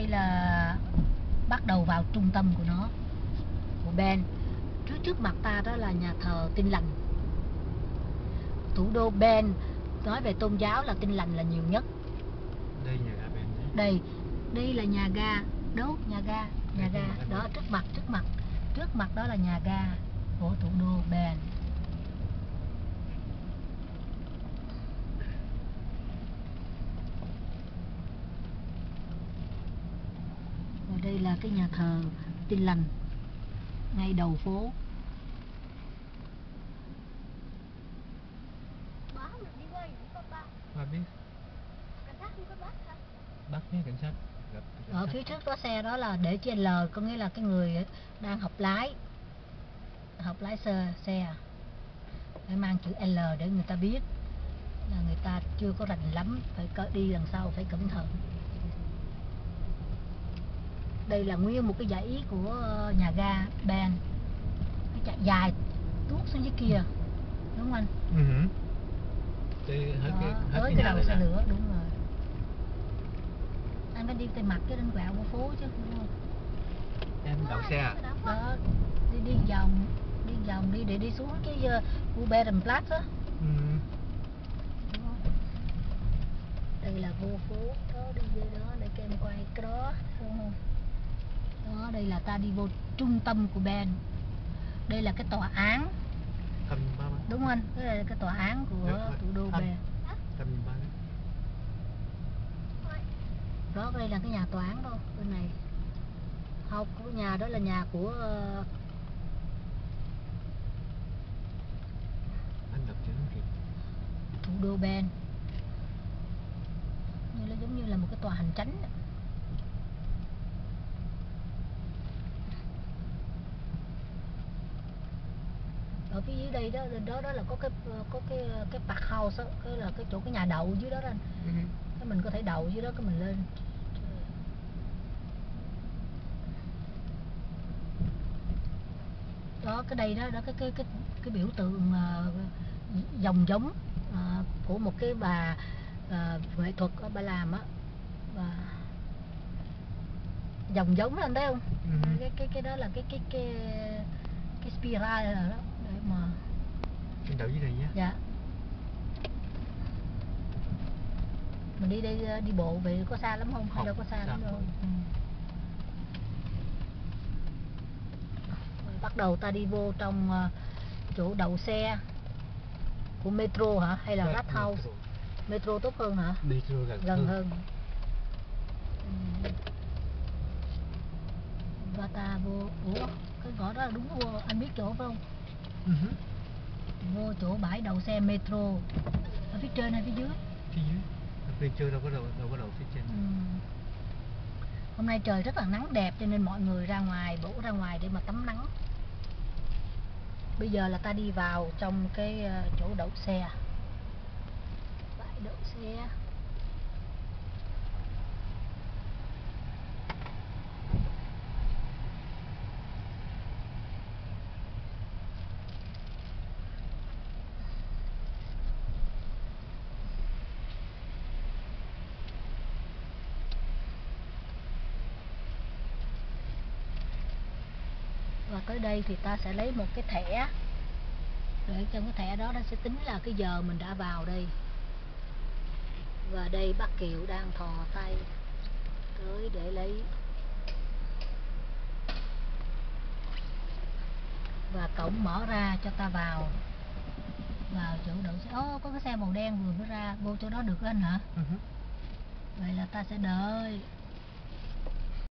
đây là bắt đầu vào trung tâm của nó, của Bern. Trước mặt ta đó là nhà thờ Tin Lành. Thủ đô Bern, nói về tôn giáo là Tin Lành là nhiều nhất. Đây nhà ga Bern đấy. Đây là nhà ga, đâu nhà ga đó trước mặt đó là nhà ga của thủ đô Bern. Và đây là cái nhà thờ Tin Lành ngay đầu phố. Ba biết. Bắt nhé cảnh sát. Ở phía trước có xe đó là để chữ L, có nghĩa là cái người đang học lái xe. Phải mang chữ L để người ta biết là người ta chưa có rành lắm, phải đi lần sau phải cẩn thận. Đây là nguyên một cái dãy của nhà ga Bern, nó chạy dài tuốt xuống dưới kia, đúng không anh? Tới cái đầu xe lửa, đúng rồi. Anh phải đi tay mặt cái đến quẹo của phố chứ, đúng không? Em đậu xe à? Đó, đi vòng đi để đi xuống cái khu Berenplatz á. Đây là vô phố, đó đi về đó để kem quay cái đó, đúng không? Đó, đây là ta đi vô trung tâm của Bern. Đây là cái tòa án. Đúng không anh? Đây là cái tòa án của thủ đô Bern. Đó, đây là cái nhà tòa án đâu, bên này. Không, cái nhà đó là nhà của anh đọc chữ gì? Thủ đô Bern. Nó giống như là một cái tòa hành chánh. Ở phía dưới đây đó là có cái park house đó, cái là cái chỗ cái nhà đậu dưới đó anh. Cái mình có thể đậu dưới đó, cái mình lên. Đó, cái đây đó cái biểu tượng dòng giống của một cái bà nghệ thuật bà làm á, và dòng giống đó anh thấy không? Cái đó là cái spiral rồi đó, để mà trên đậu dưới này nhé. dạ. Mình đi đây đi bộ về có xa lắm không? Hay đâu có xa lắm đâu. Bắt đầu ta đi vô trong chỗ đậu xe của metro hả? Hay là Rathaus? Metro tốt hơn hả? Metro gần hơn. Và ta vô, ủa cái ngõ đó là đúng vô, anh biết chỗ phải không? Vô chỗ bãi đậu xe metro. Ở phía trên hay phía dưới? Phía dưới. Metro đâu có đậu phía trên. Hôm nay trời rất là nắng đẹp cho nên mọi người đổ ra ngoài để mà tắm nắng. Bây giờ là ta đi vào trong cái chỗ đậu xe, bãi đậu xe. Và tới đây thì ta sẽ lấy một cái thẻ, để trong cái thẻ đó nó sẽ tính là cái giờ mình đã vào đây. Và đây bác Kiều đang thò tay tới để lấy. Và cổng mở ra cho ta vào chỗ đậu xe. Có cái xe màu đen vừa mới ra, vô chỗ đó được anh hả? Vậy là ta sẽ đợi.